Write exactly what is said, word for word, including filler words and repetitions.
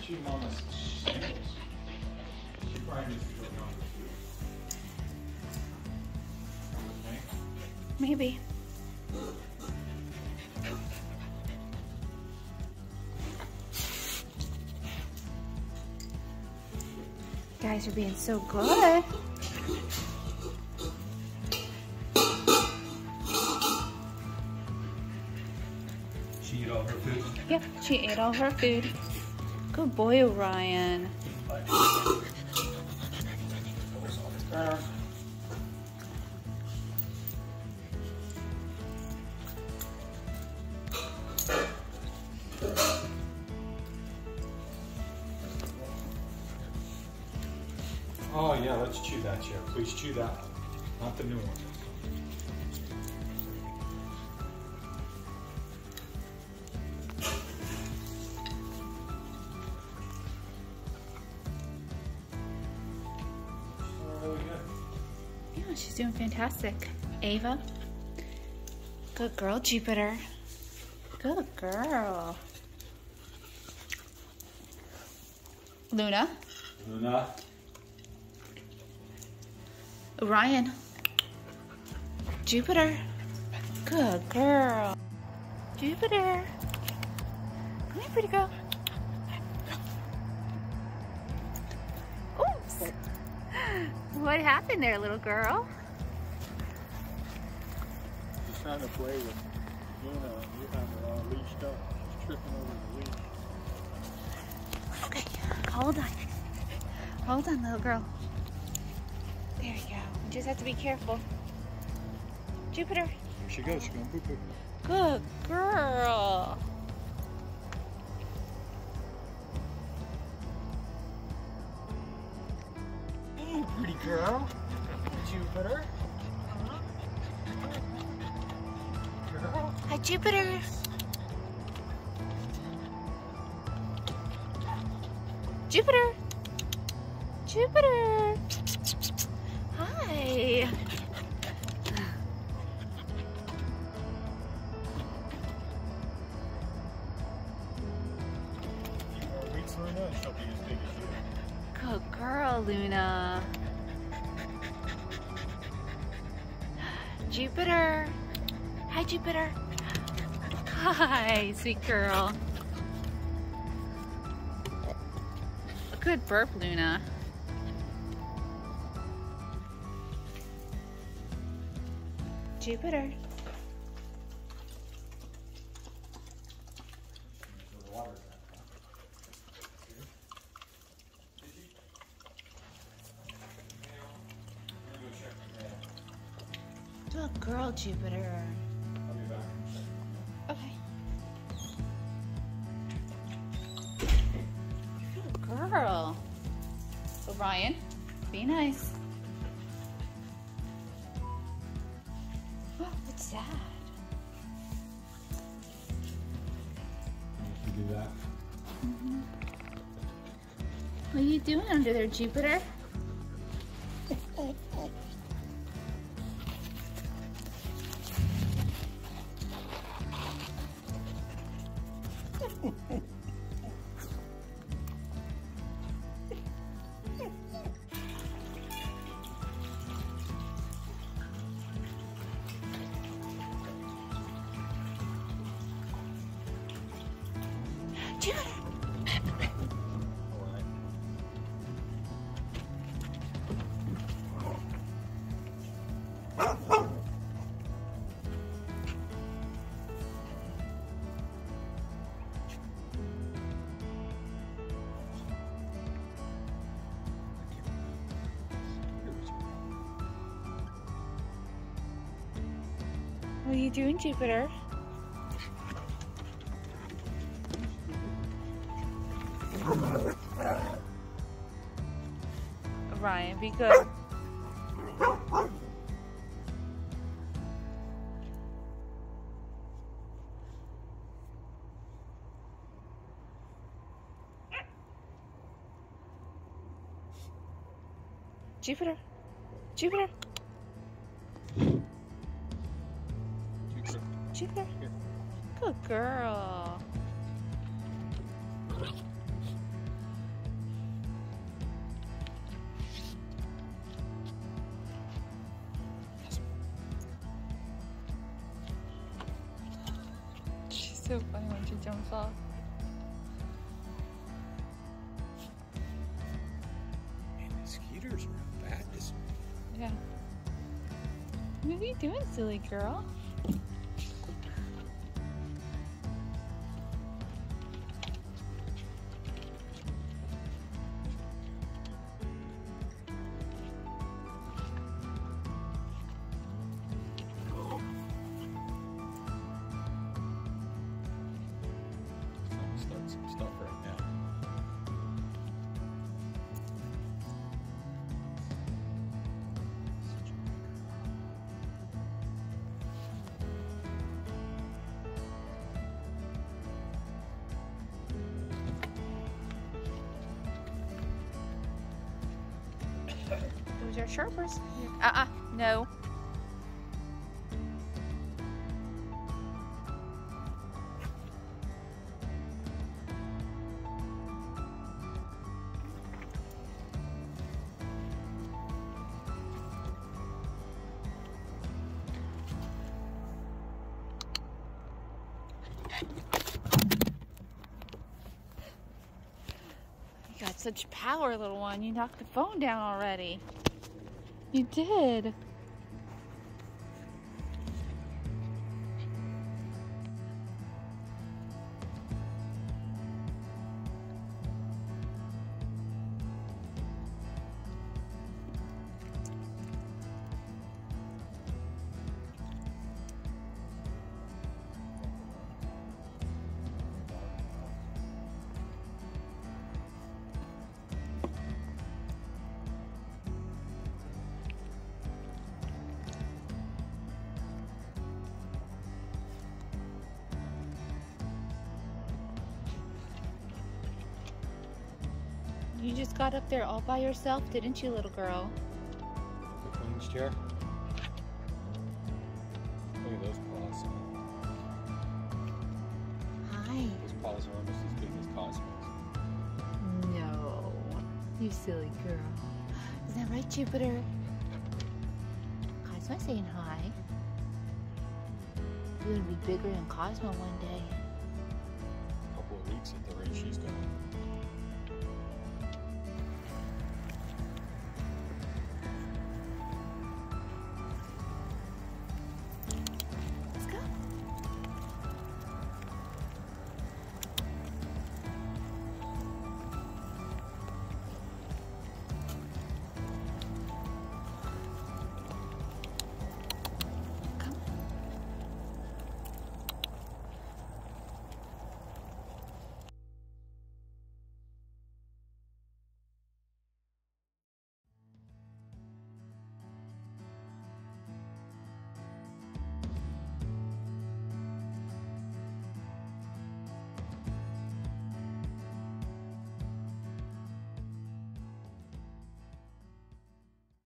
shoe Mama's sandals. She probably needs to go down the shoe. Maybe. You guys are being so good. She ate all her food? Yep, she ate all her food. Good boy, Orion. Oh yeah, let's chew that chair. Please chew that one, not the new one. Really good. Yeah, she's doing fantastic. Ava. Good girl, Jupiter. Good girl. Luna. Luna. Orion. Jupiter. Good girl. Jupiter. Come here, pretty girl. Oops. What happened there, little girl? She's trying to play with Luna. You have her all leashed up. She's tripping over the leash. Okay, hold on. Hold on, little girl. There you go. You just have to be careful. Jupiter. Here she goes. She's going poo poo. Good girl. Hey, pretty girl. Jupiter. Girl. Hi, Jupiter. Jupiter. Jupiter. Hi. Few more weeks, Luna, and she'll be as big as you. Good girl, Luna. Jupiter. Hi, Jupiter. Hi, sweet girl. A good burp, Luna. Jupiter. Good girl, Jupiter. I'll be back. Okay. Good girl. Orion, be nice. What's that? You do that. Mm-hmm. What are you doing under there, Jupiter? Jupiter. What are you doing, Jupiter? Ryan, be good. Jupiter. Jupiter. Jupiter. Jupiter. Here. Good girl. so funny when she jumps off. Man, mosquitoes are bad this morning. Yeah. What are you doing, silly girl? Start some stuff right now. Those are sharpers. Uh-uh, no. You got such power, little one. You knocked the phone down already. You did. You just got up there all by yourself, didn't you, little girl? The Queen's chair. Look at those paws. Hi. Those paws are almost as big as Cosmo's. No. You silly girl. Is that right, Jupiter? Cosmo's saying hi. You're gonna be bigger than Cosmo one day. A couple of weeks at the rate she's going.